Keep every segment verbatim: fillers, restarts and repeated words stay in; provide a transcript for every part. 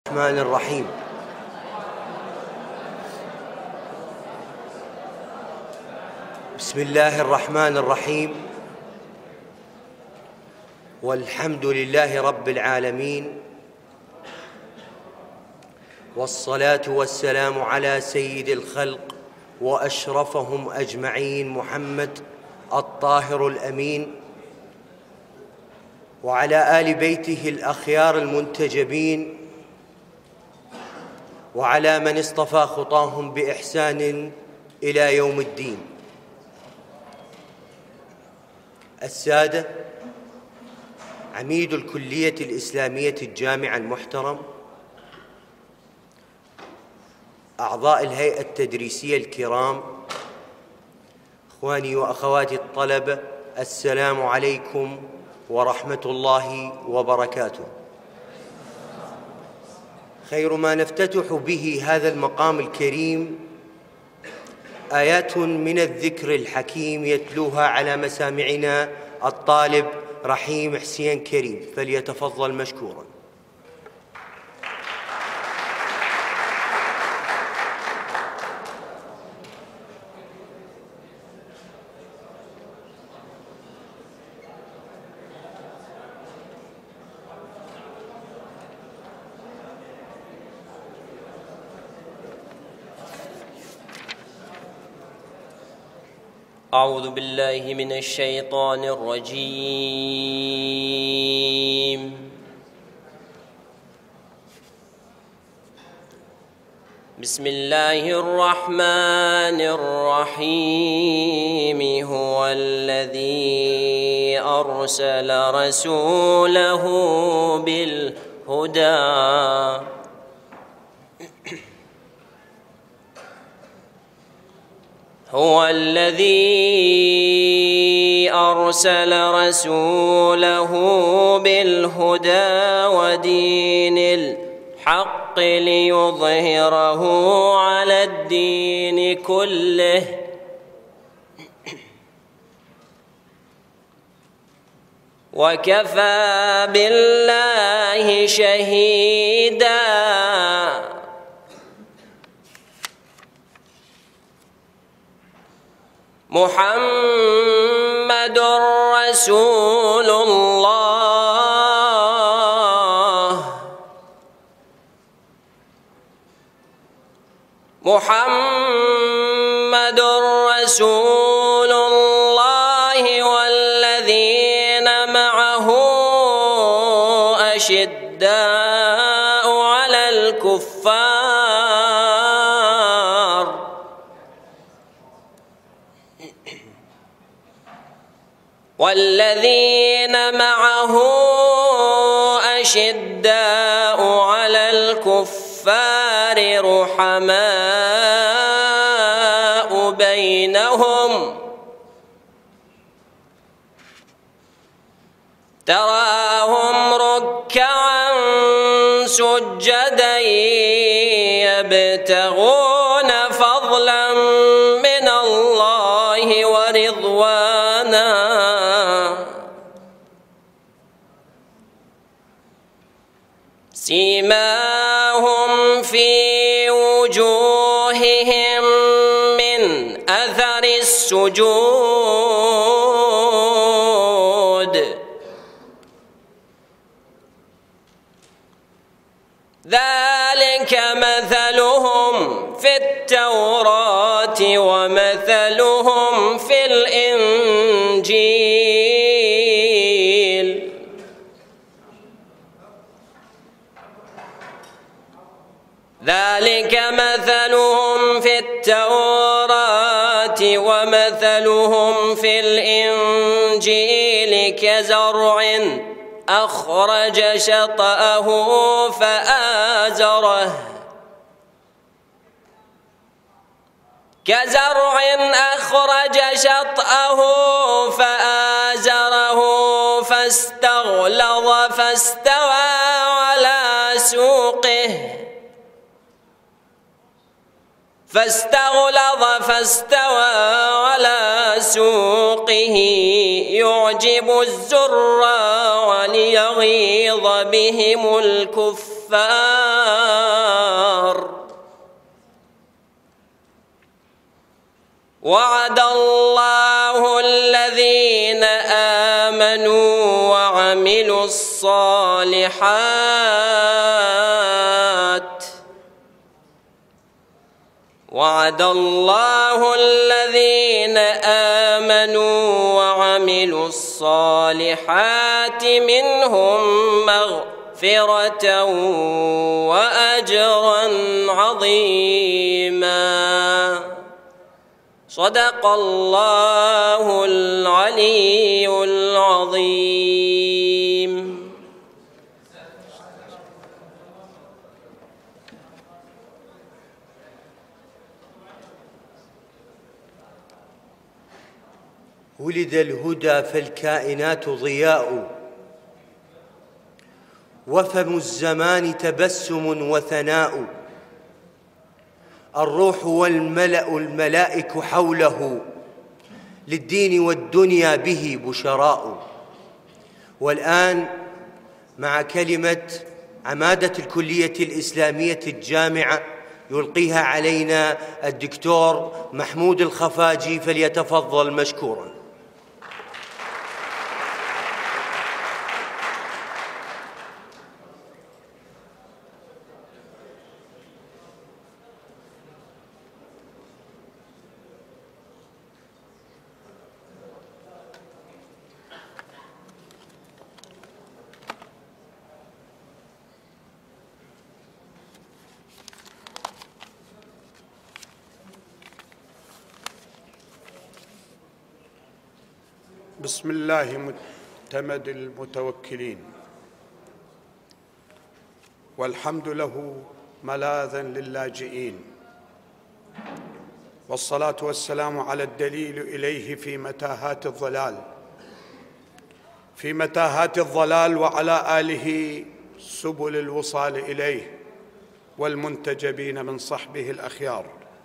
الرحمن الرحيم. بسم الله الرحمن الرحيم، والحمد لله رب العالمين، والصلاة والسلام على سيد الخلق وأشرفهم أجمعين محمد الطاهر الأمين، وعلى آل بيته الأخيار المنتجبين، وعلى من اصطفى خطاهم بإحسان إلى يوم الدين. السادة، عميد الكلية الإسلامية الجامعة المحترم، أعضاء الهيئة التدريسية الكرام، إخواني وأخواتي الطلبة، السلام عليكم ورحمة الله وبركاته. خير ما نفتتح به هذا المقام الكريم آيات من الذكر الحكيم يتلوها على مسامعنا الطالب رحيم حسين كريم، فليتفضل مشكورا. أعوذ بالله من الشيطان الرجيم. بسم الله الرحمن الرحيم. هو الذي أرسل رسوله بالهدى هو الذي أرسل رسوله بالهدى ودين الحق ليظهره على الدين كله وكفى بالله شهيدا. محمد رسول الله محمد رسول الله والذين معه أشداء على الكفار والذين معه أشداء على الكفار رحماء بينهم تراهم ركعا سجدا يبتغون فضلا من الله ورضوانا سيماهم في وجوههم من أثر السجود ذلك مثلهم في التوراة ومثلهم في الإنجيل ذلك مثلهم في التوراة ومثلهم في الإنجيل كزرع أخرج شطأه فآزره كزرع أخرج شطأه فآزره فاستغلظ فاستوى على سوقه فاستغلظ فاستوى على سوقه يعجب الزراع ليغيظ بهم الكفار وعد الله الذين آمنوا وعملوا الصالحات وعد الله الذين آمنوا وعملوا الصالحات منهم مغفرة وأجرا عظيما. صدق الله العلي العظيم. ولد الهدى فالكائنات ضياء، وفم الزمان تبسم وثناء، الروح والملأ الملائك حوله، للدين والدنيا به بشراء. والآن مع كلمة عمادة الكلية الإسلامية الجامعة يلقيها علينا الدكتور محمود الخفاجي، فليتفضل مشكورا. بسم الله معتمد المتوكلين، والحمد له ملاذا للاجئين، والصلاة والسلام على الدليل إليه في متاهات الضلال في متاهات الضلال وعلى آله سبل الوصال إليه، والمنتجبين من صحبه الأخيار.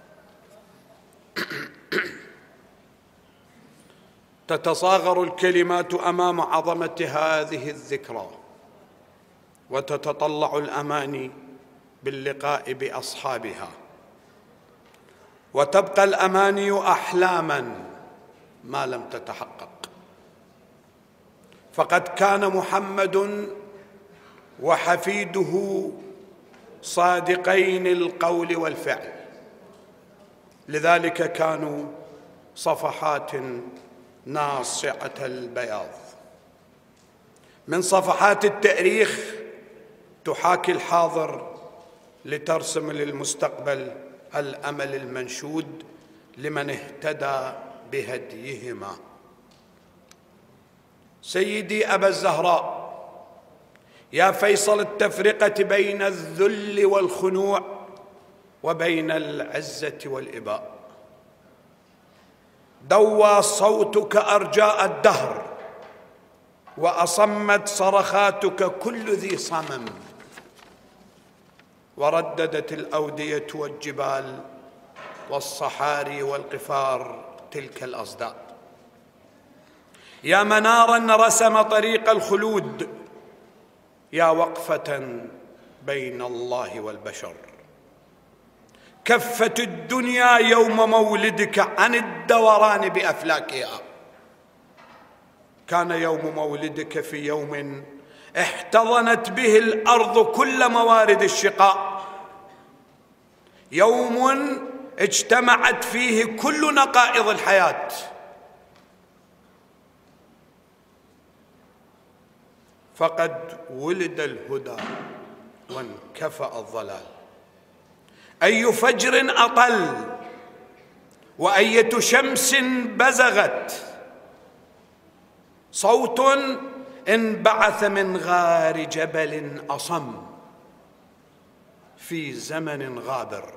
تتصاغر الكلمات أمام عظمة هذه الذكرى، وتتطلع الأماني باللقاء بأصحابها، وتبقى الأماني أحلاما ما لم تتحقق. فقد كان محمد وحفيده صادقين القول والفعل، لذلك كانوا صفحات ناصعة البياض من صفحات التاريخ تحاكي الحاضر لترسم للمستقبل الأمل المنشود لمن اهتدى بهديهما. سيدي أبا الزهراء، يا فيصل التفرقة بين الذل والخنوع وبين العزة والإباء، دوى صوتك أرجاء الدهر، وأصمت صرخاتك كل ذي صمم، ورددت الأودية والجبال والصحاري والقفار تلك الأصداء. يا منارا رسم طريق الخلود، يا وقفة بين الله والبشر، كفت الدنيا يوم مولدك عن الدوران بأفلاكها. كان يوم مولدك في يوم احتضنت به الأرض كل موارد الشقاء، يوم اجتمعت فيه كل نقائض الحياة. فقد ولد الهدى وانكفأ الضلال. أي فجر أطل، وأية شمس بزغت، صوت انبعث من غار جبل أصم في زمن غابر،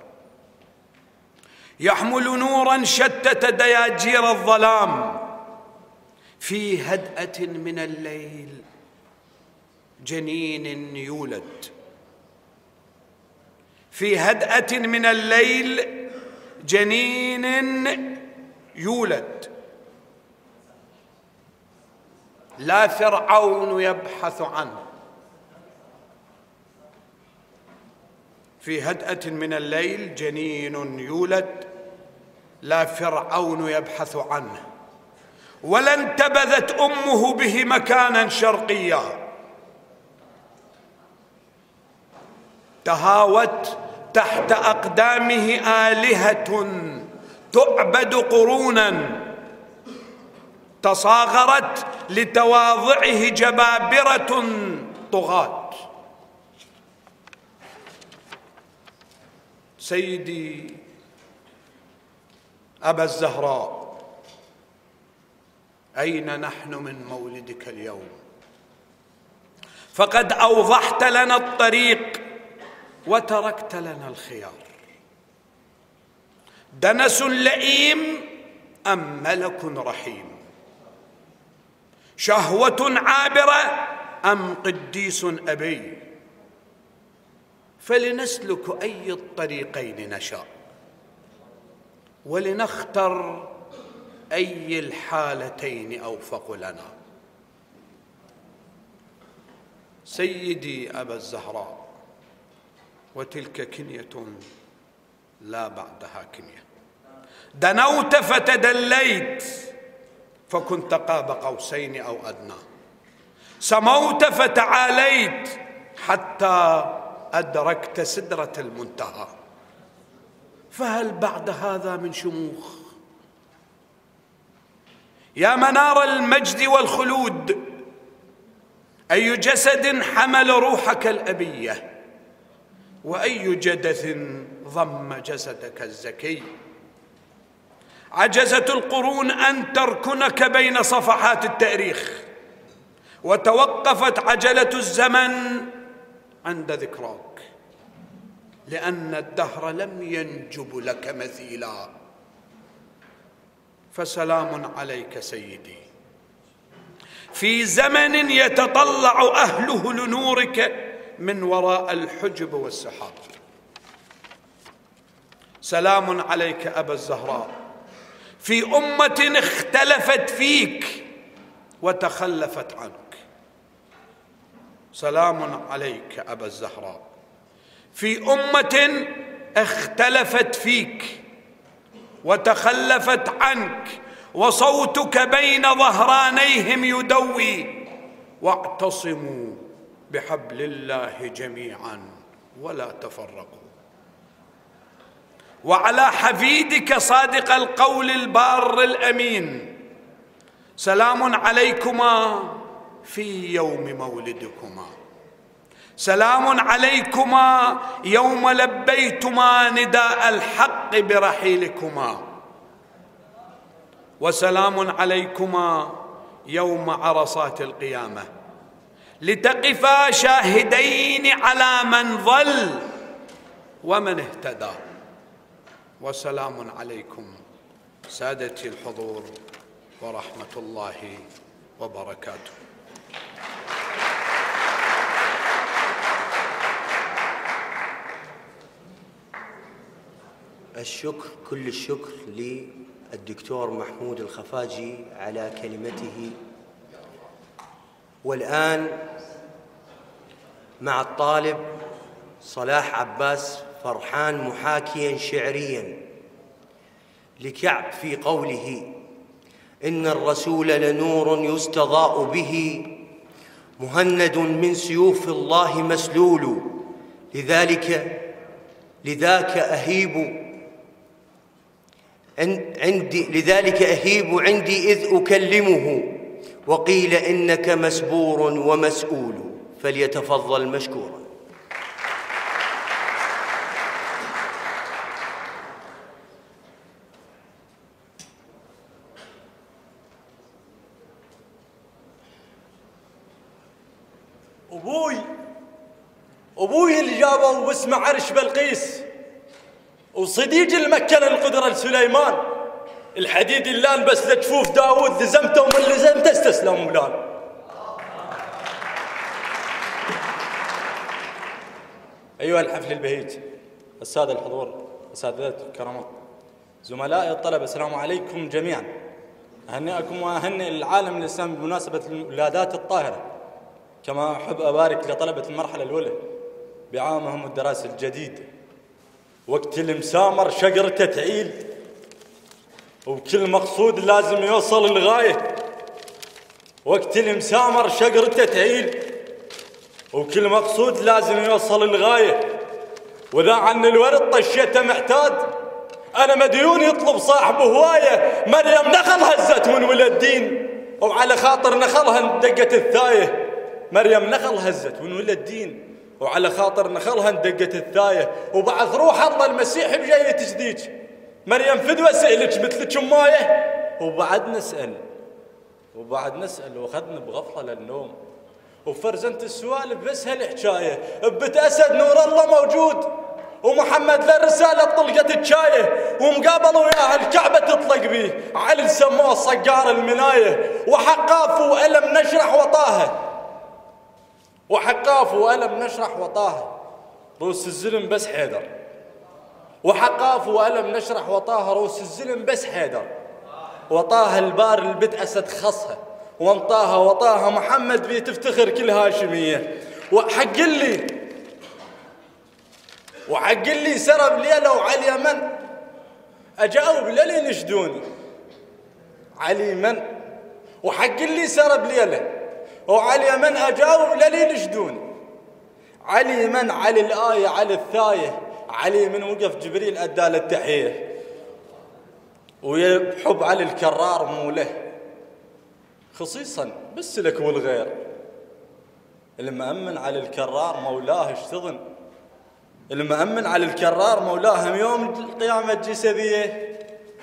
يحمل نورا شتت دياجير الظلام. في هدأة من الليل جنين يولد، في هدأة من الليل جنين يولد. لا فرعون يبحث عنه، في هدأة من الليل جنين يولد، لا فرعون يبحث عنه، ولا انتبذت أمه به مكانا شرقيا. تهاوت تحت أقدامه آلهة تعبد قرونا، تصاغرت لتواضعه جبابرة طغاة. سيدي أبا الزهراء، أين نحن من مولدك اليوم؟ فقد أوضحت لنا الطريق وتركت لنا الخيار. دنس لئيم أم ملك رحيم؟ شهوة عابرة أم قديس أبي؟ فلنسلك أي الطريقين نشاء، ولنختر أي الحالتين أوفق لنا. سيدي أبا الزهراء، وتلك كنية لا بعدها كنية. دنوت فتدليت فكنت قاب قوسين أو أدنى، سموت فتعاليت حتى أدركت سدرة المنتهى. فهل بعد هذا من شموخ؟ يا منار المجد والخلود، أي جسد حمل روحك الأبية، وأي جدث ضم جسدك الزكي. عجزت القرون أن تركنك بين صفحات التاريخ، وتوقفت عجلة الزمن عند ذكراك، لأن الدهر لم ينجب لك مثيلا. فسلام عليك سيدي، في زمن يتطلع أهله لنورك من وراء الحجب والسحاب. سلام عليك أبا الزهراء، في أمة اختلفت فيك وتخلفت عنك. سلام عليك أبا الزهراء، في أمة اختلفت فيك وتخلفت عنك، وصوتك بين ظهرانيهم يدوي. واعتصموا بحبل الله جميعا ولا تفرقوا. وعلى حفيدك صادق القول البار الأمين، سلام عليكما في يوم مولدكما، سلام عليكما يوم لبيتما نداء الحق برحيلكما، وسلام عليكما يوم عرصات القيامة، لتقفا شاهدين على من ضل ومن اهتدى. وسلام عليكم سادتي الحضور ورحمة الله وبركاته. الشكر، كل الشكر للدكتور محمود الخفاجي على كلمته. والآن مع الطالب صلاح عباس فرحان محاكيا شعريا لكعب في قوله: إن الرسول لنور يستضاء به، مهند من سيوف الله مسلول، لذلك لذاك أهيب عندي لذلك أهيب عندي إذ أكلمه، وقيل إنك مسبور ومسؤول، فليتفضل مشكورا. أبوي أبوي اللي جابه واسمه عرش بلقيس، وصديق المكن القدرة لسليمان، الحديد اللي لبس لجفوف داود، لزمته ومن لزمته استسلم ولان. أيها الحفل البهيج، السادة الحضور، أساتذة الكرامات، زملائي الطلبة، السلام عليكم جميعا. أهنئكم وأهنئ العالم الإسلامي بمناسبة الولادات الطاهرة، كما أحب أبارك لطلبة المرحلة الأولى بعامهم الدراسي الجديد، وقت المسامر شقرته تعيل، وكل مقصود لازم يوصل للغاية، وقت المسامر شقرته تعيل، وكل مقصود لازم يوصل للغاية. وإذا عن الورد طشيته معتاد، أنا مديون يطلب صاحبه هواية. مريم نخل هزت من ولد دين، وعلى خاطر نخلها دقت الثاية. مريم نخل هزت من ولد دين، وعلى خاطر نخلها دقت الثاية. وبعث روح الله المسيح بجاية تجديج، مريم فدوى سئلك مثلك أماية. وبعد نسأل وبعد نسأل وأخذنا بغفلة للنوم، وفرزنت السوالف بس هالحكاية. ببت أسد نور الله موجود، ومحمد للرسالة طلقت الشاية، ومقابل وياها الكعبة تطلق بيه. علي سموه صقار المناية، وحقاف وألم نشرح وطاها وحقاف وألم نشرح وطاها روس الزلم بس حيدر. وحقاف وألم نشرح وطاها روس الزلم بس حيدر. وطاها البار البت أسد خصها، وانطاها وطاها محمد بيه تفتخر كل هاشمية. وحق اللي وحق اللي سرب ليلة وعلي من أجاوب للي نشدوني علي من. وحق اللي سرب ليلة وعلي من أجاوب للي نشدوني علي من. علي الآية علي الثاية، علي من وقف جبريل أدال التحية. ويحب علي الكرار مو له خصيصا بالسلك والغير. المأمن على الكرار مولاه اشتغن، المأمن على الكرار مولاه يوم القيامة الجسدية.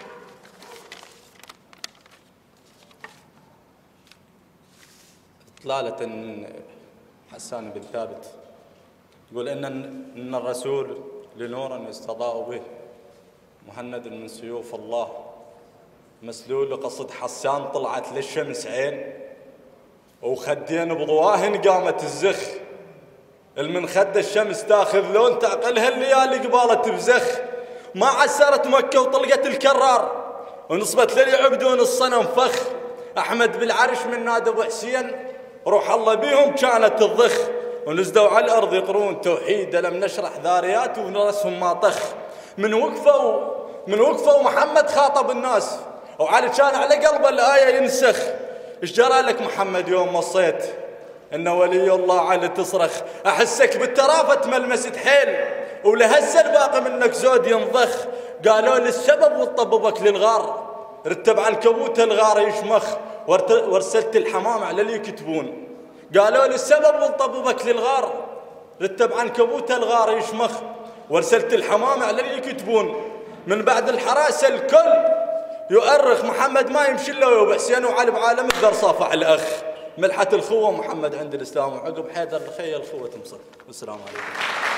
إطلالة حسان بن ثابت يقول إن إن الرسول لنور يستضاء به، مهند من سيوف الله مسلول. قصد حسان طلعت للشمس عين، وخدين بضواهن قامت الزخ. المن خد الشمس تاخذ لون تعقلها الليالي قبالت بزخ. ما عسرت مكة وطلقت الكرار، ونصبت للي يعبدون الصنم فخ. أحمد بالعرش من نادى أبو حسين، روح الله بيهم كانت الضخ. ونزدوا على الأرض يقرون توحيد، لم نشرح ذاريات ونرسهم ما طخ. من وقفوا من وقفوا محمد خاطب الناس، وعلي كان على قلبه الآية ينسخ. ايش جرى لك محمد يوم وصيت إن ولي الله علي تصرخ؟ أحسك بالترافة تملمست حيل، ولهز الباقي منك زود ينضخ. قالوا لي السبب وطببك للغار، رتب عنكبوت الغار يشمخ. وارسلت الحمام على اللي يكتبون. قالوا لي السبب وطببك للغار، رتب عنكبوت الغار يشمخ. وارسلت الحمام على اللي يكتبون. من بعد الحراسة الكل يؤرخ، محمد ما يمشي الا ويا حسين وعلي بعالم الدار صافح الاخ. ملحة الخوة محمد عند الاسلام، وعقب حيدر الخيل الخوة تمصر. والسلام عليكم.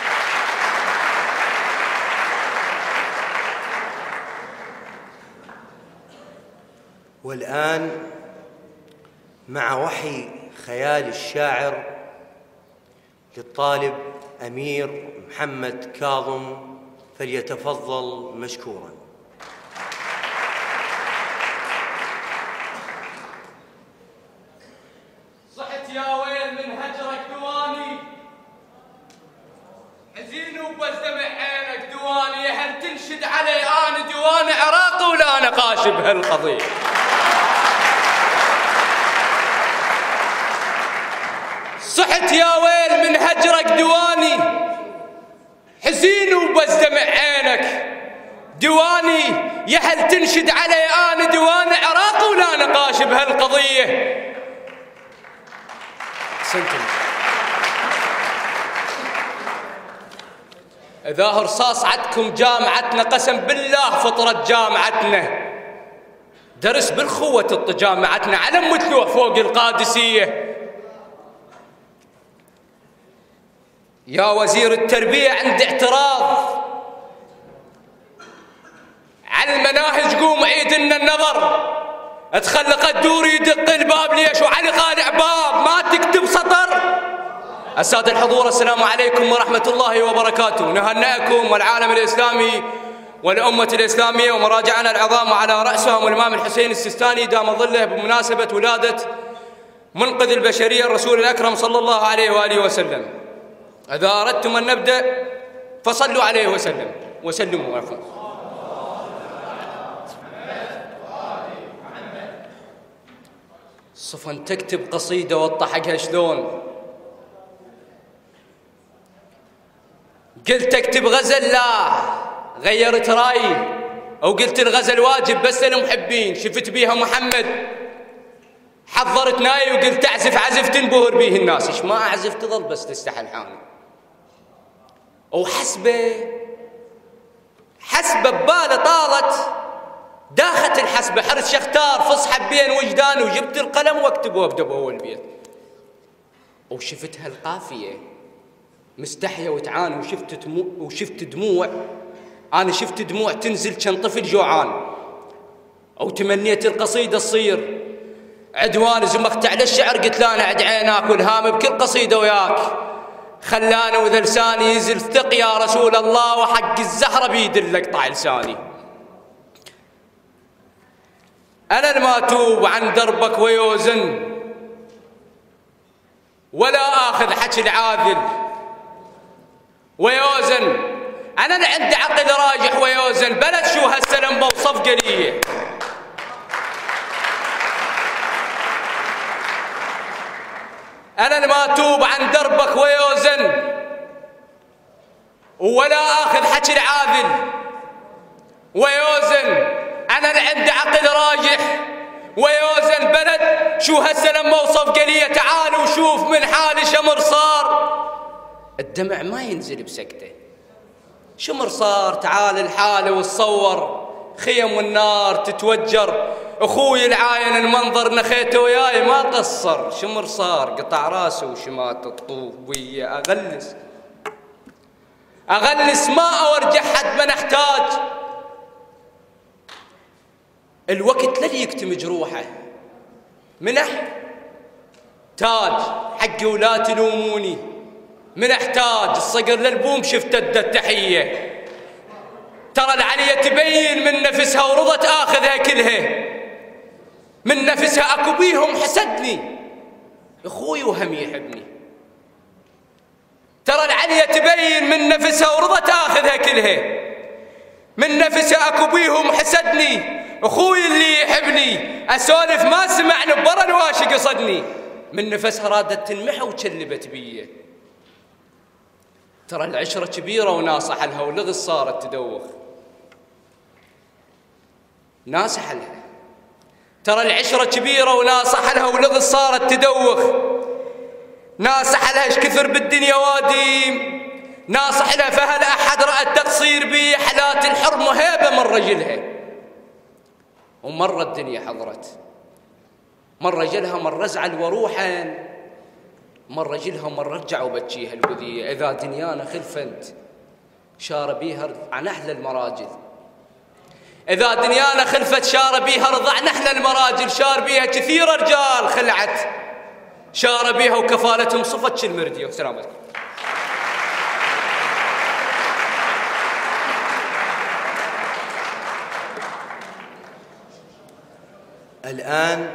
والآن مع وحي خيال الشاعر للطالب أمير محمد كاظم، فليتفضل مشكورا. صحت يا ويل من هجرك دواني، حزين وبس دمع عينك دواني. هل تنشد علي انا دواني عراقي ولا انا قاشي بهالقضيه؟ صحت يا ويل من هجرك دواني، حزين وبس دمع عينك دواني. يا هل تنشد علي انا دواني عراقي ولا انا قاشي بهالقضيه؟ أحسنتم. إذا رصاص عدكم جامعتنا، قسم بالله فطرت جامعتنا. درس بالخوة جامعتنا، علم متلوح فوق القادسية. يا وزير التربية عندي اعتراض على المناهج، قوم عيد لنا النظر. تخلق الدور يدق الباب ليش وعلي خالع باب ما تكتب سطر؟ السادة الحضور، السلام عليكم ورحمة الله وبركاته. نهنئكم والعالم الإسلامي والأمة الإسلامية ومراجعنا العظام وعلى رأسهم الإمام الحسين السيستاني دام ظله بمناسبة ولادة منقذ البشرية الرسول الأكرم صلى الله عليه وآله وسلم. إذا أردتم أن نبدأ فصلوا عليه وسلم وسلموا. صفن تكتب قصيدة وضحكها شلون. قلت اكتب غزل لا، غيرت رايي وقلت الغزل واجب بس للمحبين. شفت بيها محمد حضرت ناي وقلت اعزف عزف تنبهر بيه الناس. ايش ما اعزف تظل بس تستحل حالي. وحسبه حسبه بباله طالت داخت الحسبه حرس شختار فصحى بين وجدان وجبت القلم واكتب وابدا باول بيت. وشفت هالقافيه مستحيه وتعاني وشفت دموع وشفت دموع انا شفت دموع تنزل كان طفل جوعان. او تمنيت القصيده تصير عدوان. زمخت على الشعر قلت لا انا عد عيناك والهام بكل قصيده وياك. خلاني واذا لساني يزل ثق يا رسول الله وحق الزهره بيد اللقطع لساني. انا ما اتوب عن دربك ويوزن ولا اخذ حكي العاذل ويوزن. انا اللي عندي عقل راجح ويوزن بلد شو هالسلم بوصف قليه. انا اللي ما اتوب عن دربك ويوزن ولا اخذ حكي العاذل ويوزن. انا اللي عندي عقل راجح ويوزن بلد شو هالسلم موصف قليه. تعال وشوف من حالي شمر صار. الدمع ما ينزل بسكته شمر صار. تعال الحاله وتصور خيم والنار تتوجر. اخوي العاين المنظر نخيته وياي ما قصر. شمر صار قطع راسه وشمات الطوف ويا اغلس اغلس ما اورجع حد من احتاج. الوقت للي يكتم جروحه منح تاج حقي ولا تلوموني. من احتاج الصقر للبوم شفت التحيه. ترى العليا تبين من نفسها ورضت اخذها كلها. من نفسها اكو بيهم حسدني اخوي وهم يحبني. ترى العليا تبين من نفسها ورضت اخذها كلها. من نفسها اكو بيهم حسدني اخوي اللي يحبني. اسولف ما سمعني برا الواشي قصدني. من نفسها رادت تنمحى وتشلبت بيه. ترى العشره كبيره وناصح لها ولغز صارت تدوخ. ناصح لها ترى العشره كبيره وناصح لها ولغز صارت تدوخ. ناصح لها ايش كثر بالدنيا واديم. ناصح لها فهل احد راى التقصير بي. حلات الحرمه هيبه من رجلها. ومره الدنيا حضرت مره جلها مره زعل وروحا. مره جلها مره رجع وبتشيها الوذيه. اذا دنيانا خلفت شار بيها عن احلى المراجل. اذا دنيانا خلفت شار بيها رضع نحل المراجل. شار بيها كثير رجال خلعت شار بيها وكفالتهم صفت المرديه. والسلام عليكم. الآن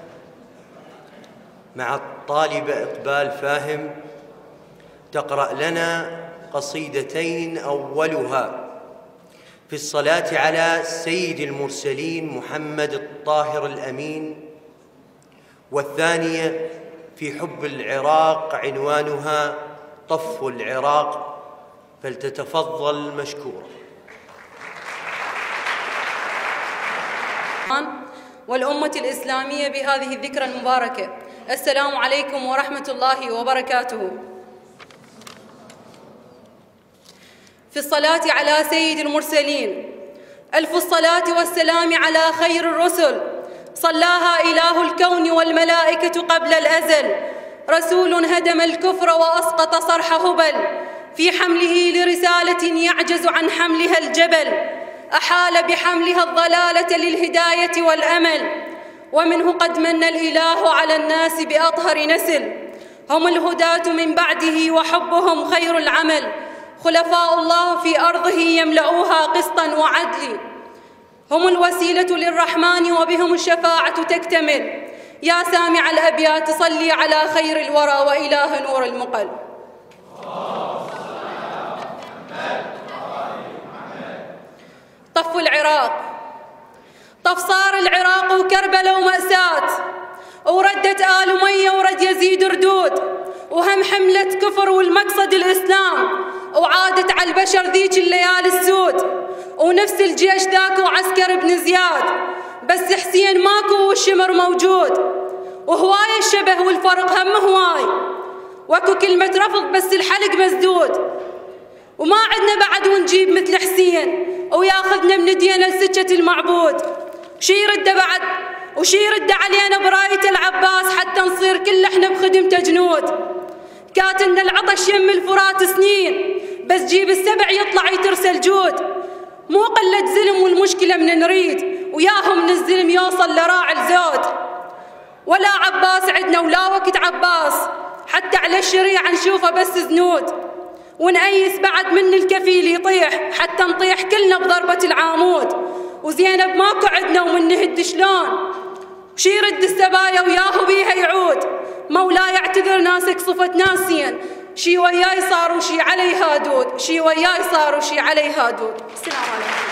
مع الطالبة إقبال فاهم تقرأ لنا قصيدتين. أولها في الصلاة على سيد المرسلين محمد الطاهر الأمين، والثانية في حب العراق عنوانها طف العراق. فلتتفضل مشكورة. والأمة الإسلامية بهذه الذكرى المباركة. السلام عليكم ورحمة الله وبركاته. في الصلاة على سيد المرسلين. ألف الصلاة والسلام على خير الرسل صلاها إله الكون والملائكة قبل الأزل. رسول هدم الكفر وأسقط صرح هبل في حمله لرسالة يعجز عن حملها الجبل. أحال بحملها الضلالة للهداية والأمل. ومنه قد من الإله على الناس بأطهر نسل. هم الهداة من بعده وحبهم خير العمل. خلفاء الله في أرضه يملؤوها قسطا وعدل. هم الوسيلة للرحمن وبهم الشفاعة تكتمل. يا سامع الأبيات صلي على خير الورى وإله نور المقل. طف العراق. طف صار العراق وكربلاء ومأساة. وردت آل أمية ورد يزيد ردود، وهم حملة كفر والمقصد الإسلام، وعادت على البشر ذيك الليالي السود، ونفس الجيش ذاك وعسكر بن زياد، بس حسين ماكو والشمر موجود، وهواي الشبه والفرق هم هواي، واكو كلمة رفض بس الحلق مسدود، وما عدنا بعد ونجيب مثل حسين وياخذنا من دينا لسكة المعبود. شي يرد بعد وشي يرد علينا براية العباس حتى نصير كل احنا بخدمته جنود. كاتلنا العطش يم الفرات سنين، بس جيب السبع يطلع يترسل جود. مو قلة زلم والمشكلة من نريد، وياهم من الزلم يوصل لراعي الزود. ولا عباس عدنا ولا وقت عباس، حتى على الشريعة نشوفه بس زنود، ونأيس بعد من الكفيل يطيح حتى نطيح كلنا بضربة العامود. وزينب ماكو عدنا ومن نهد شلون، وشي يرد السبايا وياهو بيها يعود. مولاي اعتذر ناسك صفت ناسين، شي وياي صار وشي علي هادود، شي وياي صار وشي علي هادود. السلام عليكم.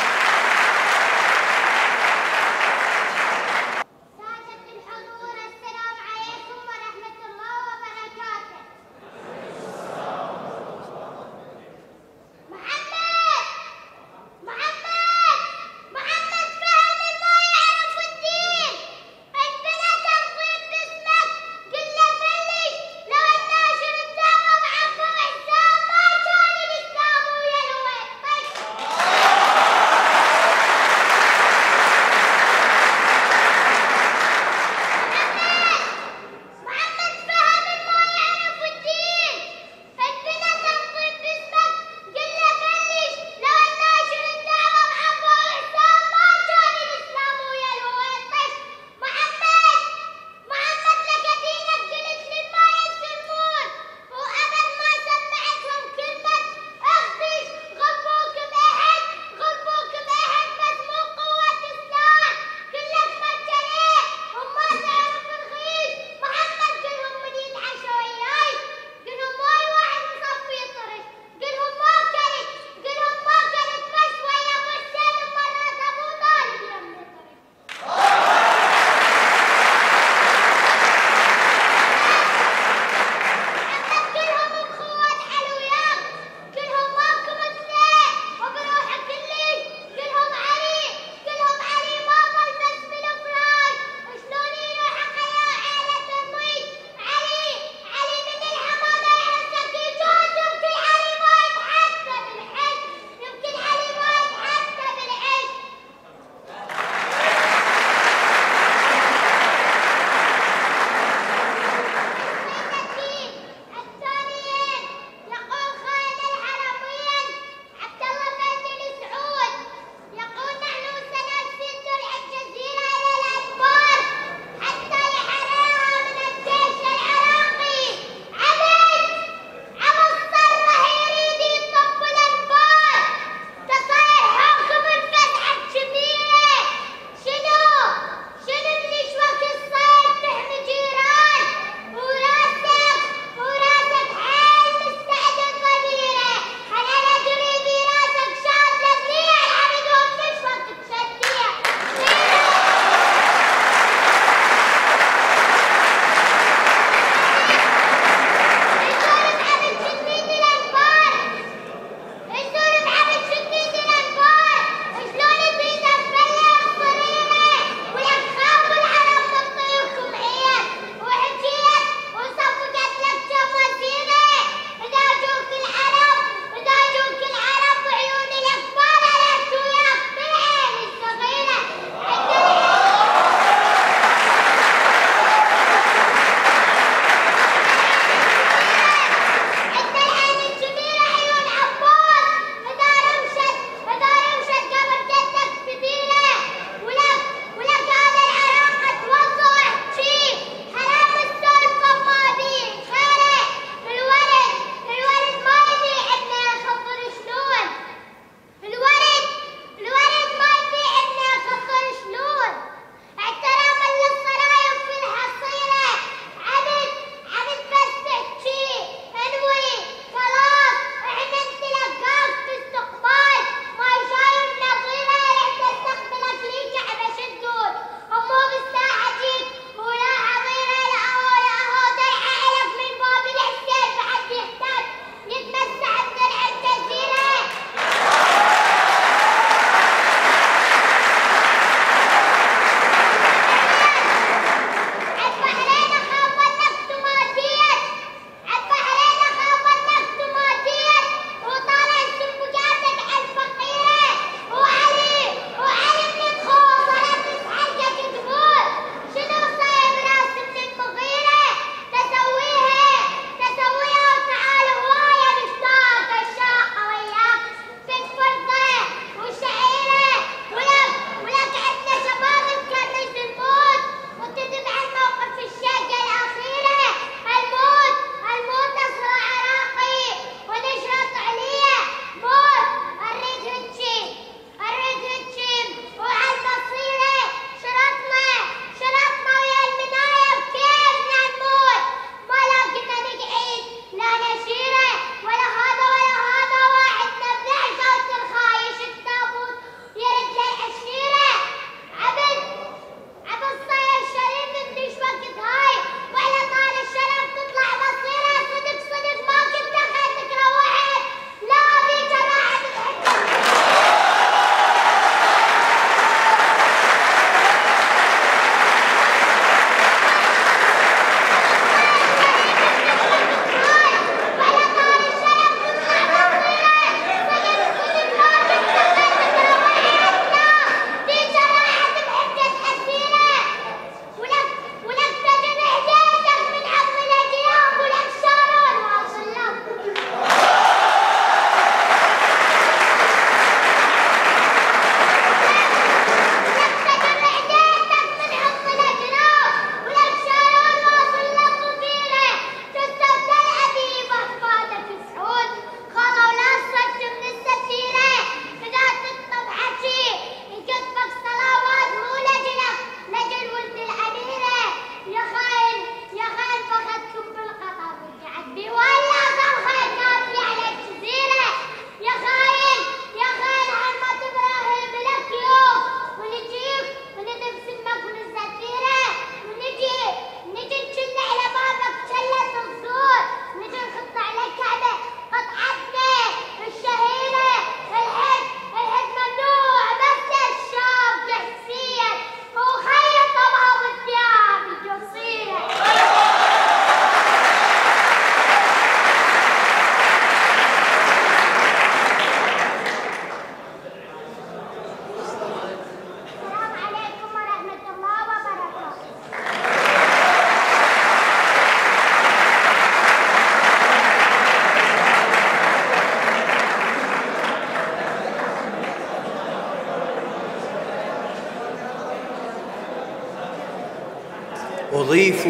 أضيف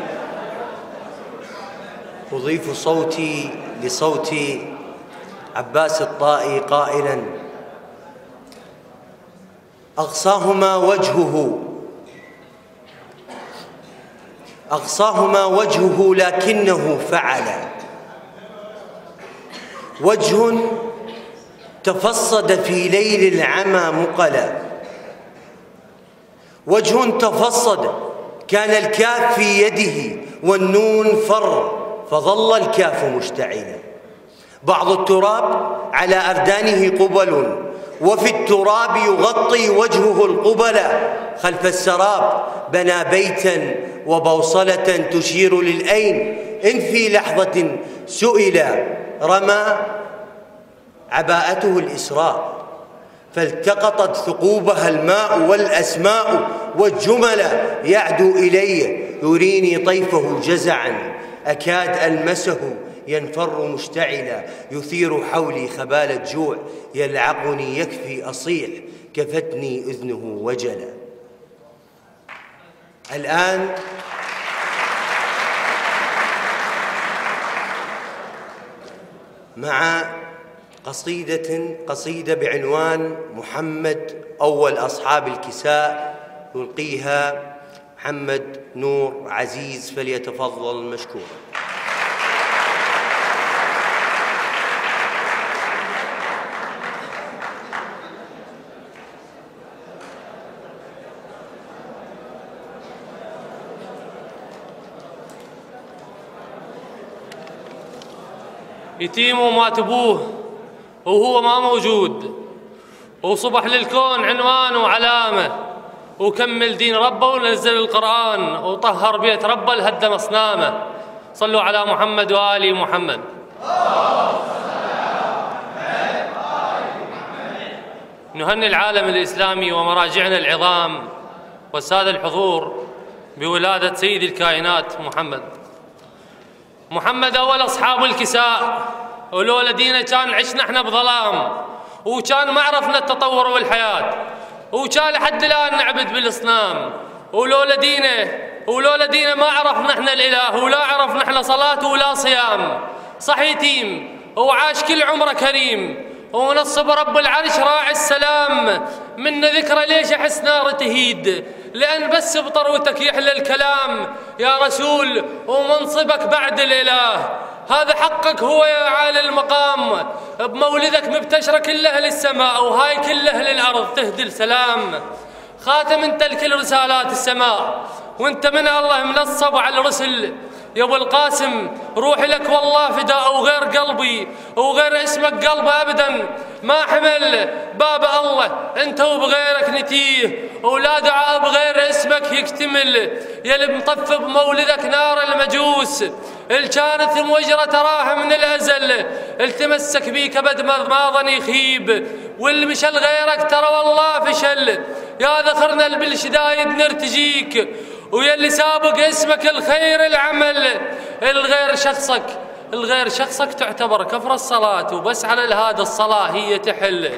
أضيف صوتي لصوت عباس الطائي قائلا: أقصاهما وجهه أقصاهما وجهه لكنه فعل، وجه تفصد في ليل العمى مقلا، وجه تفصد كان الكاف في يده والنون فر فظل الكاف مشتعلا. بعض التراب على أردانه قبل، وفي التراب يغطي وجهه القبل، خلف السراب بنى بيتا وبوصلة تشير للأين، إن في لحظة سئل رمى عباءته الإسراء، فالتقطت ثقوبها الماء والأسماء، والجمل يعدو إلي يريني طيفه جزعا، أكاد ألمسه ينفر مشتعلا، يثير حولي خبال الجوع، يلعقني يكفي أصيح، كفتني أذنه وجلا. الآن مع قصيدة قصيدة بعنوان محمد أول أصحاب الكساء، يلقيها محمد نور عزيز، فليتفضل مشكورا. يتيم ومات ابوه وهو ما موجود، وصبح للكون عنوان وعلامه، وكمل دين ربه ونزل القرآن، وطهر بيت ربه لهدم أصنامه. صلوا على محمد وآل محمد. نهني العالم الإسلامي ومراجعنا العظام والسادة الحضور بولادة سيد الكائنات محمد. محمد أول أصحاب الكساء، ولولا دينه كان عشنا احنا بظلام، وكان ما عرفنا التطور والحياة، وكان لحد الآن نعبد بالأصنام. ولولا دينه ولولا دينه ما عرفنا احنا الإله، ولا عرفنا احنا صلاة ولا صيام. صح يتيم وعاش كل عمره كريم، ونصب رب العرش راعي السلام. من ذكرى ليش أحس نار تهيد، لأن بس بطروتك يحلى الكلام يا رسول، ومنصبك بعد الإله. هذا حقك هو يا عالي المقام، بمولدك مبتشرة كل أهل السماء، وهاي كل أهل الأرض تهدي السلام. خاتم انت لكل رسالات السماء، وانت من الله منصب على الرسل. يا ابو القاسم روحي لك والله فداء، وغير قلبي وغير اسمك قلبه ابدا ما حمل باب الله. انت وبغيرك نتيه، ولا دعاء بغير اسمك يكتمل. يا اللي مطفي بمولدك نار المجوس، اللي كانت موجرة تراه من الازل، التمسك بيك ابد ما ظن يخيب، واللي مشى لغيرك ترى والله فشل. يا ذخرنا اللي بالشدايد نرتجيك، ويا اللي سابق اسمك الخير العمل. الغير شخصك الغير شخصك تعتبر كفر الصلاة، وبس على الهادى الصلاة هي تحل.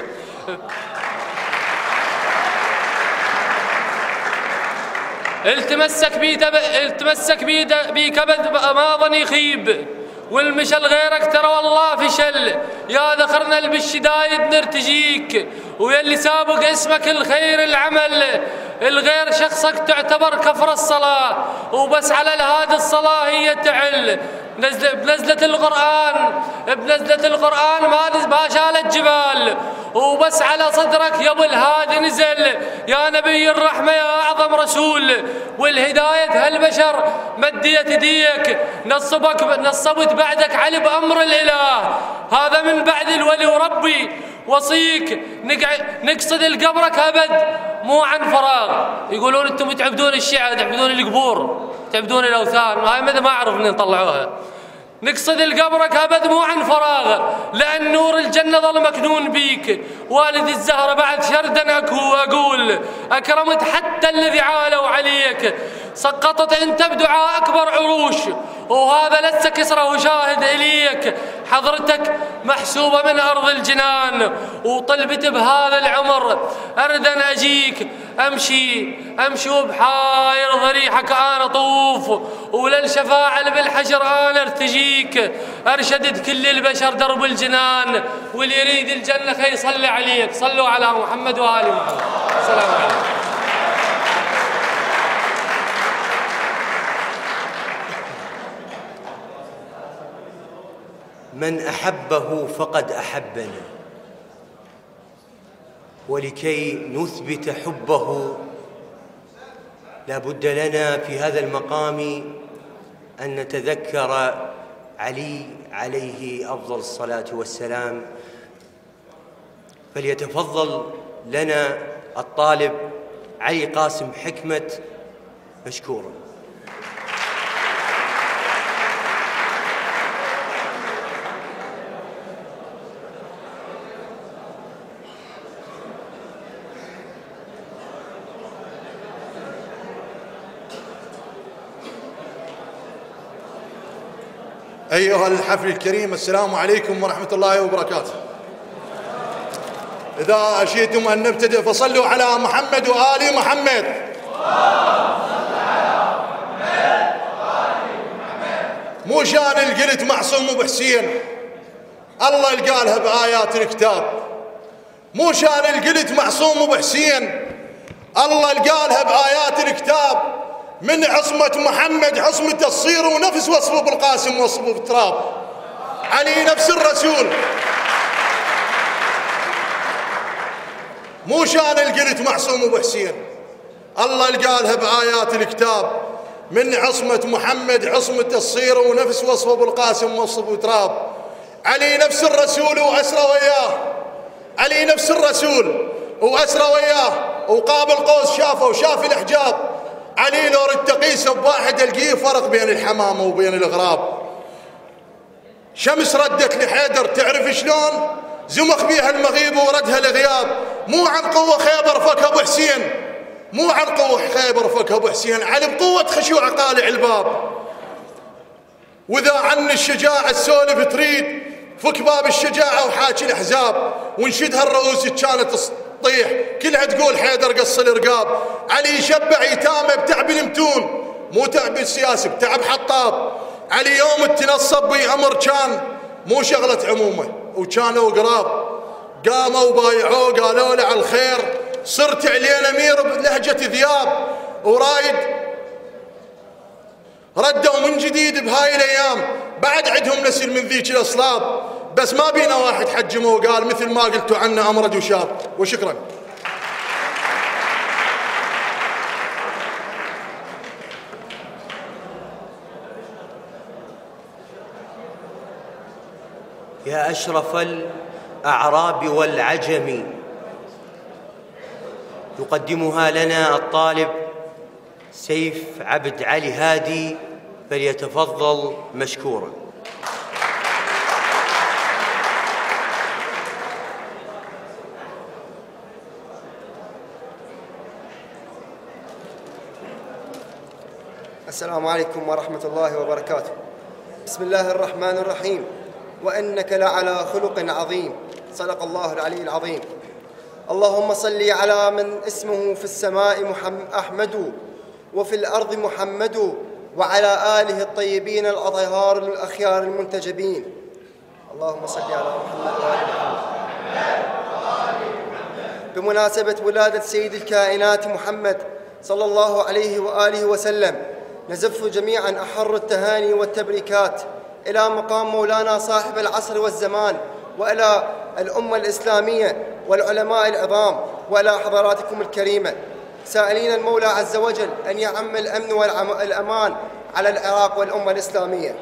التمسك بيد التمسك بيد بيك ابد ما ظن يخيب، والمشى لغيرك ترى والله فشل. يا ذخرنا اللي بالشدايد نرتجيك، ويا اللي سابق اسمك الخير العمل. الغير شخصك تعتبر كفر الصلاة، وبس على الهادي الصلاة هي تعل. بنزلة القرآن بنزلة القرآن ما شالت جبال، وبس على صدرك يا ابو الهادي نزل. يا نبي الرحمة يا أعظم رسول، والهداية هالبشر مديت يديك. نصبك نصبت بعدك علي بأمر الإله، هذا من بعد الولي وربي وصيك. نقصد القبرك أبد مو عن فراغ. يقولون انتم تعبدون الشيعة، تعبدون القبور، تعبدون الأوثان، هاي ماذا ما أعرف من طلعوها. نقصد القبرك أبد مو عن فراغ، لأن نور الجنة ظل مكنون بيك. والد الزهرة بعد شردا أكو أقول، أكرمت حتى الذي عالوا عليك. سقطت أنت بدعاء أكبر عروش، وهذا لسه كسره شاهد إليك. حضرتك محسوبة من أرض الجنان، وطلبت بهذا العمر أردا أجيك. أمشي أمشي وبحاير ضريحك أنا أطوف، وللشفاعة بالحشر أنا ارتجيك. أرشدت كل البشر درب الجنان، واللي يريد الجنة خي يصلي عليك. صلوا على محمد وآل محمد. السلام عليكم. من أحبه فقد أحبنا، ولكي نثبت حبه لا بد لنا في هذا المقام أن نتذكر علي عليه أفضل الصلاة والسلام. فليتفضل لنا الطالب علي قاسم حكمة مشكورا. أيها الحفل الكريم، السلام عليكم ورحمة الله وبركاته. إذا أشيتم أن نبتدئ فصلوا على محمد وآل محمد. مو شان القلت معصوم أبو حسين، الله القالها بآيات الكتاب. مو شان القلت معصوم أبو حسين، الله القالها بآيات الكتاب. من عصمة محمد عصمة تصير، ونفس وصفه بالقاسم وصفه بالتراب. علي نفس الرسول. مو شان القلت معصوم أبو حسين، الله القالها بآيات الكتاب. من عصمة محمد عصمة تصير، ونفس وصفه بالقاسم وصفه بالتراب. علي نفس الرسول وأسرى وياه، علي نفس الرسول وأسرى وياه، وقابل قوس شافه وشاف الحجاب. علي لو رد تقيسه بواحد القيه فرق بين الحمامة وبين الغراب. شمس ردت لحيدر تعرف شلون؟ زمخ بيها المغيب وردها الغياب. مو عن قوة خيبر فك أبو حسين، مو عن قوة خيبر فك أبو حسين، علي بقوة خشوع قالع الباب. وإذا عن الشجاعة السولف تريد، فك باب الشجاعة وحاكي الأحزاب. ونشدها الرؤوس كانت طيح، كلها تقول حيدر قص الرقاب. علي يشبع يتامه بتعب المتون، مو تعب السياسي بتعب حطاب. علي يوم التنصب بأمر كان مو شغلة عمومه، وكانوا قراب. قاموا وبايعوه قالوا له على الخير، صرت علينا امير بلهجة ذياب. ورايد ردوا من جديد بهاي الايام، بعد عندهم نسل من ذيك الاصلاب. بس ما بينا واحد حجمه وقال مثل ما قلتوا عنه امرد وشاب. وشكرا. يا أشرف الأعراب والعجم، يقدمها لنا الطالب سيف عبد علي هادي، فليتفضل مشكورا. السلام عليكم ورحمة الله وبركاته. بسم الله الرحمن الرحيم. وإنك لعلى خلق عظيم. صدق الله العلي العظيم. اللهم صل على من اسمه في السماء محمد أحمد، وفي الأرض محمد، وعلى آله الطيبين الأطهار الأخيار المنتجبين. اللهم صل على محمد وآل محمد. بمناسبة ولادة سيد الكائنات محمد صلى الله عليه وآله وسلم، نزف جميعا أحر التهاني والتبريكات إلى مقام مولانا صاحب العصر والزمان، وإلى الأمة الإسلامية والعلماء العظام، وإلى حضراتكم الكريمة، سائلين المولى عز وجل أن يعم الأمن والأمان على العراق والأمة الإسلامية.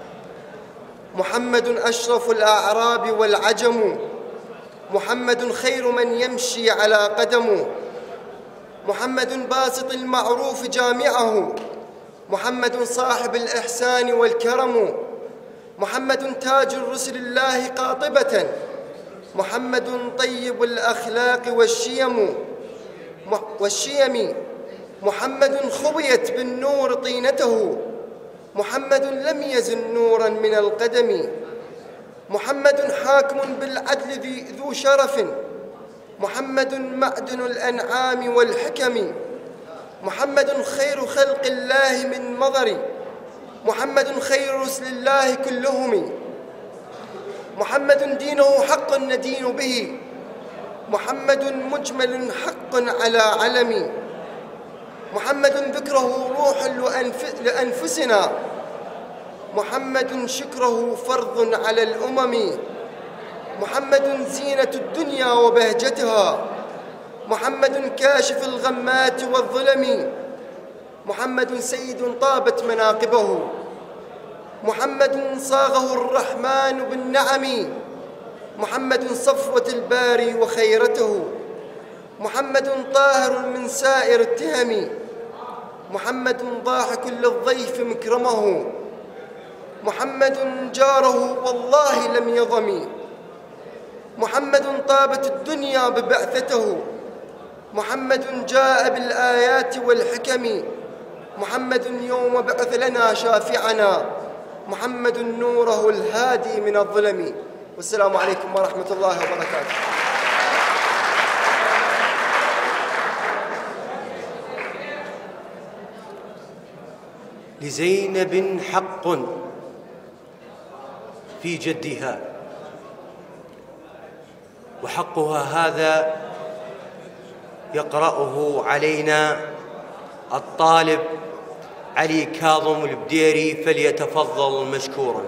محمد أشرف الأعراب والعجم، محمد خير من يمشي على قدمه، محمد باسط المعروف جامعه، محمد صاحب الإحسان والكرم، محمد تاج رسل الله قاطبة، محمد طيب الأخلاق والشيم والشيم محمد خبيت بالنور طينته، محمد لم يزن نورا من القدم، محمد حاكم بالعدل ذو شرف، محمد معدن الأنعام والحكم، محمد خير خلق الله من مضر، محمد خير رسل الله كلهم، محمد دينه حق ندين به، محمد مجمل حق على علم، محمد ذكره روح لأنفسنا، محمد شكره فرض على الأمم، محمد زينة الدنيا وبهجتها، محمد كاشف الغمات والظلم، محمد سيد طابت مناقبه، محمد صاغه الرحمن بالنعم، محمد صفوة الباري وخيرته، محمد طاهر من سائر التهم، محمد ضاحك للضيف مكرمه، محمد جاره والله لم يضم، محمد طابت الدنيا ببعثته، محمد جاء بالآيات والحكم، محمد يوم بعث لنا شافعنا، محمد نوره الهادي من الظلم. والسلام عليكم ورحمة الله وبركاته. لزينب حق في جدها، وحقها هذا يقرأه علينا الطالب علي كاظم البديري، فليتفضل مشكورا.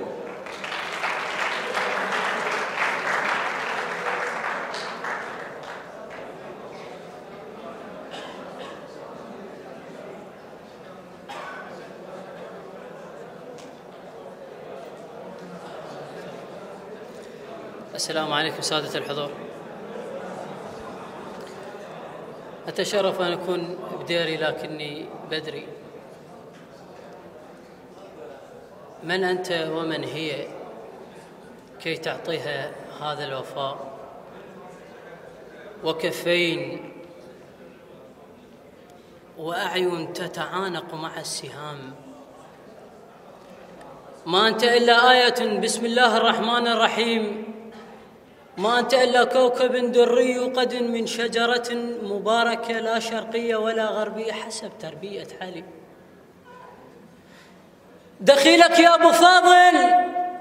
السلام عليكم سادة الحضور. أتشرف أن أكون بديري لكني بدري. من أنت ومن هي كي تعطيها هذا الوفاء؟ وكفين وأعين تتعانق مع السهام. ما أنت إلا آية بسم الله الرحمن الرحيم، ما أنت إلا كوكب دري قد من شجرة مباركة لا شرقية ولا غربية حسب تربية علي. دخيلك يا أبو فاضل،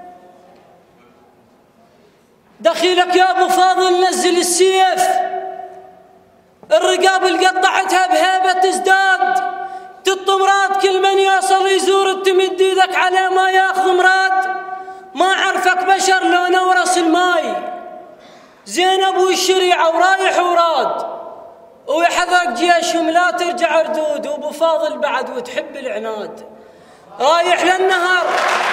دخيلك يا أبو فاضل، نزل السيف. الرقاب اللي قطعتها بهيبة تزداد، تطمرات كل من يوصل يزور تمد ايدك على ما ياخذ مراد. ما عرفك بشر لو نورس الماي، زينب والشريعة ورايح وراد، ويحذرك جيشهم لا ترجع ردود، وابو فاضل بعد وتحب العناد. رايح للنهر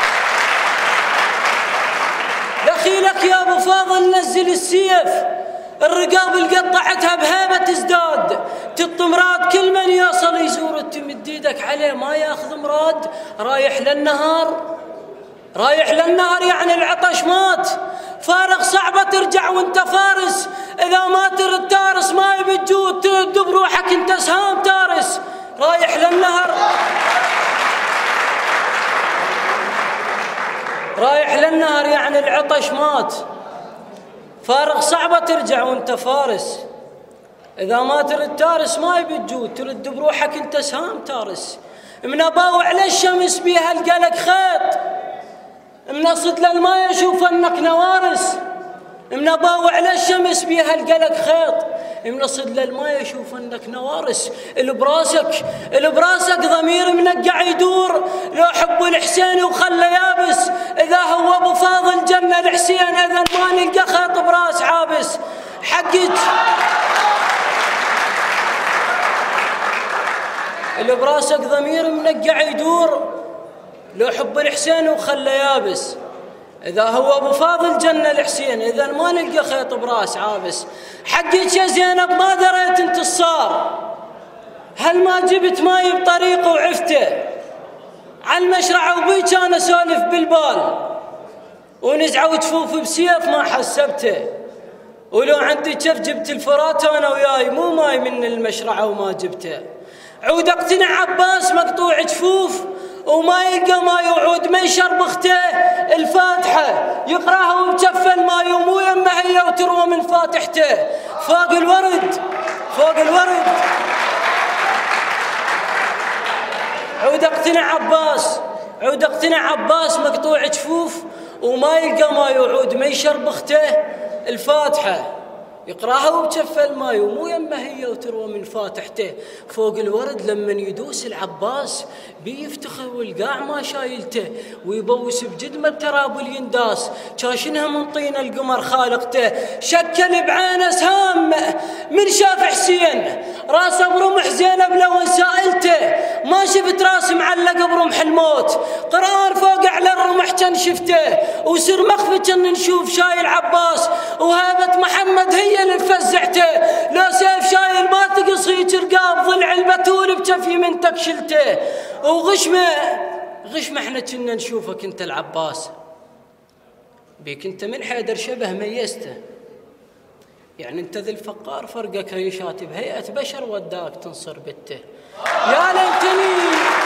دخيلك يا ابو فاضل، نزل السيف. الرقاب اللي قطعتها بهيبة تزداد، تطمرات كل من يوصل يزور تمد ايدك عليه ما ياخذ مراد. رايح للنهر، رايح للنهر يعني العطش مات، فارغ صعبة ترجع وانت فارس. اذا ما ترد تارس ما يبي الجود، ترد بروحك انت سهام تارس. رايح للنهر، رايح للنهر يعني العطش مات، فارغ صعبة ترجع وانت فارس. اذا ما ترد تارس ما يبي الجود، ترد بروحك انت سهام تارس. من اباوع للشمس بيها القلق خيط، من اصد للماء اشوف انك نوارس. من اباوع للشمس بيها القلق خيط، من اصد للماء اشوف انك نوارس. البراسك البراسك ضمير منقع يدور، لو حب الحسين وخلى يابس. اذا هو ابو فاضل جنة الحسين، اذا ما نلقى خيط براس عابس. حقت البراسك ضمير منقع يدور، لو حب الحسين وخلى يابس. إذا هو أبو فاضل جنة الحسين، إذا ما نلقى خيط براس عابس. حقك يا زينب ما دريت انت الصار، هل ما جبت ماي بطريقه وعفته؟ على المشرعة وبي كان أسولف بالبال، ونزعة وجفوف بسيف ما حسبته. ولو عندي كيف جبت الفرات أنا وياي، مو ماي من المشرعة وما جبته. عود اقتنع عباس مقطوع جفوف، وما يلقى ما يعود ما يشرب اخته الفاتحه، يقراها وبجف الماي ومو يمه هي وتروى من فاتحته. فوق الورد فوق الورد. عود اقتنع عباس عود اقتنع عباس مقطوع جفوف وما يلقى ما يعود ما يشرب اخته الفاتحه يقراها وبجف الماي ومو يمه هي وتروى من فاتحته. فوق الورد لمن يدوس العباس بيفتخر والقاع ما شايلته ويبوس بجدمه بتراب الينداس شاشنها من طين القمر خالقته. شكل بعينه سهام من شاف حسين راسه برمح زينب لو سائلته ما شفت راس معلق برمح الموت قرآن فوق على الرمح كان شفته وسر مخفي كان نشوف شايل عباس وهابة محمد هي اللي فزعته. لو سيف شايل ما تقصي ترقاب ضلع البتول بجفي من تكشلته وغشمه غشمه احنا كنا نشوفك انت العباس بيك انت من حيدر شبه ميزته يعني انت ذي الفقار فرقك ريشات بهيئة بشر وداك تنصر بته. يا ليتني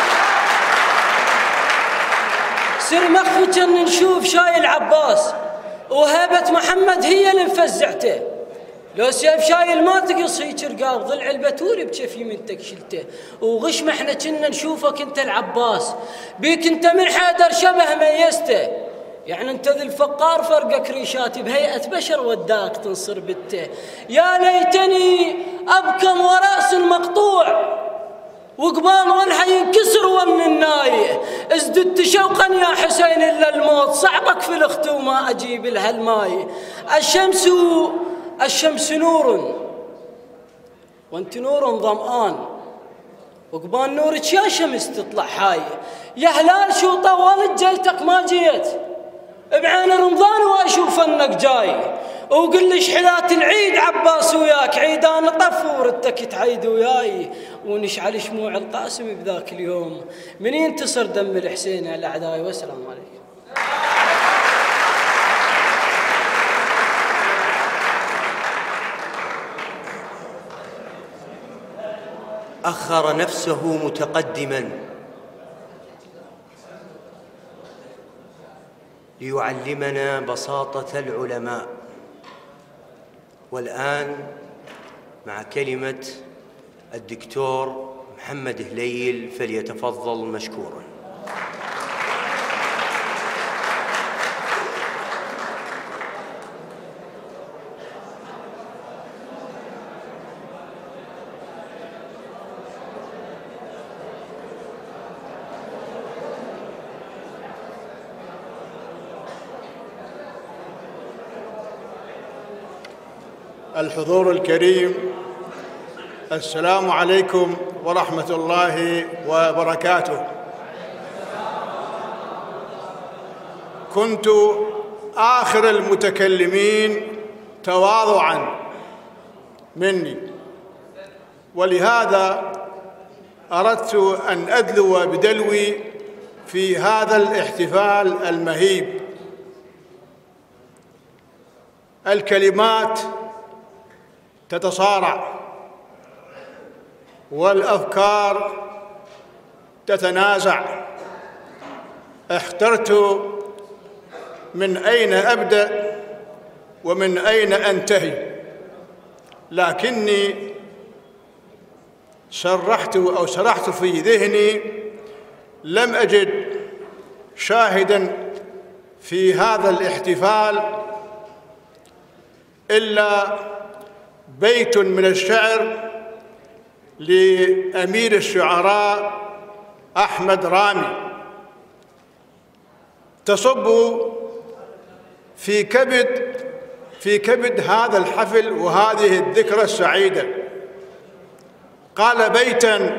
سر مخفي كان نشوف شايل عباس وهبة محمد هي اللي مفزعته. لو سيف شايل ما تقص هيك رقاب ضلع البتول بجفي من تكشلته وغش ما احنا كنا نشوفك انت العباس بيك انت من حيدر شبه ميزته يعني انت ذي الفقار فرقك ريشات بهيئة بشر وداك تنصر بته. يا ليتني ابكم ورأس مقطوع وقبال والحي ينكسر ومن الناي ازددت شوقا يا حسين الا الموت صعبك في الاخت وما اجيب لها الماي. الشمس الشمس نور وانت نور ظمآن وقبال نورك يا شمس تطلع حاي. يا هلال شو طولت جيتك ما جيت بعين رمضان واشوف انك جاي وقل لي شحلات العيد عباس وياك عيدان طف وردتك تعيد وياي ونشعل شموع القاسم بذاك اليوم من ينتصر دم الحسين على اعدائي. والسلام عليكم. أخر نفسه متقدما ليعلمنا بساطة العلماء. والآن مع كلمة الدكتور محمد هليل فليتفضل مشكورا. الحضور الكريم، السلام عليكم ورحمة الله وبركاته. كنت آخر المتكلمين تواضعا مني، ولهذا أردت أن أدلو بدلوي في هذا الاحتفال المهيب. الكلمات تتصارع والأفكار تتنازع. احترت من أين أبدأ ومن أين أنتهي، لكني سرحت أو سرحت في ذهني لم أجد شاهداً في هذا الاحتفال إلا بيت من الشعر لأمير الشعراء أحمد رامي تصب في كبد في كبد هذا الحفل وهذه الذكرى السعيدة. قال بيتاً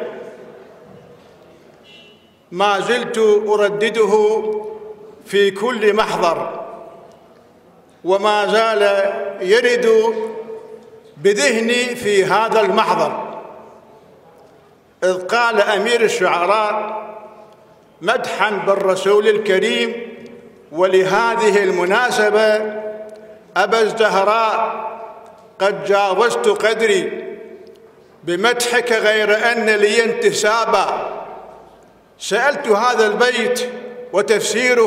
ما زلت أردده في كل محضر وما زال يرد بذهني في هذا المحضر، إذ قال أمير الشعراء مدحاً بالرسول الكريم: ولهذه المناسبة أبا الزهراء قد جاوزت قدري بمدحك غير أن لي انتسابا. سألت هذا البيت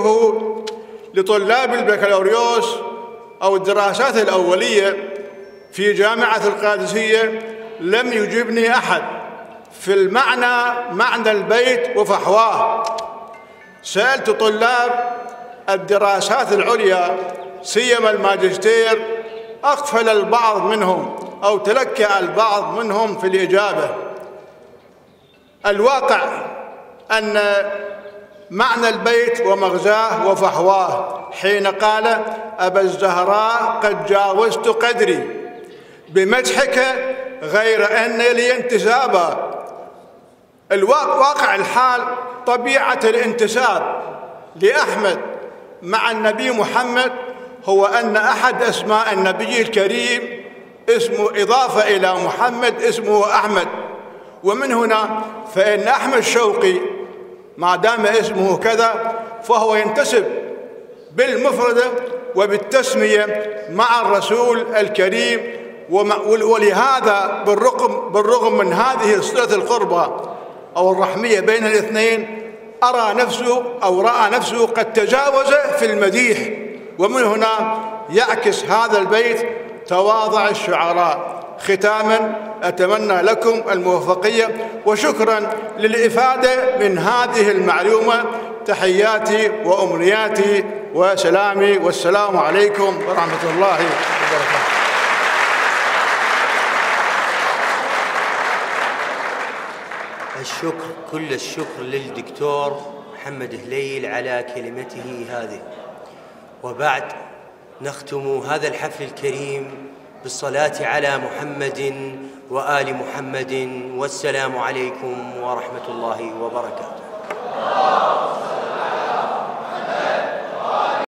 وتفسيره لطلاب البكالوريوس أو الدراسات الأولية في جامعة القادسية لم يجبني أحد في المعنى معنى البيت وفحواه. سألت طلاب الدراسات العليا سيما الماجستير، أغفل البعض منهم أو تلكأ البعض منهم في الإجابة. الواقع أن معنى البيت ومغزاه وفحواه حين قال: أبا الزهراء قد جاوزت قدري بمدحك غير أن لي انتسابا. الواقع الحال طبيعة الانتساب لأحمد مع النبي محمد هو أن أحد أسماء النبي الكريم اسمه إضافة إلى محمد اسمه أحمد، ومن هنا فإن أحمد شوقي ما دام اسمه كذا فهو ينتسب بالمفردة وبالتسمية مع الرسول الكريم. ولهذا بالرغم, بالرغم من هذه صلة القربى أو الرحمية بين الاثنين أرى نفسه أو رأى نفسه قد تجاوز في المديح، ومن هنا يعكس هذا البيت تواضع الشعراء. ختاما أتمنى لكم الموفقية وشكرا للإفادة من هذه المعلومة. تحياتي وأمنياتي وسلامي، والسلام عليكم ورحمة الله وبركاته. الشكر كل الشكر للدكتور محمد هليل على كلمته هذه. وبعد نختم هذا الحفل الكريم بالصلاة على محمد وآل محمد، والسلام عليكم ورحمة الله وبركاته.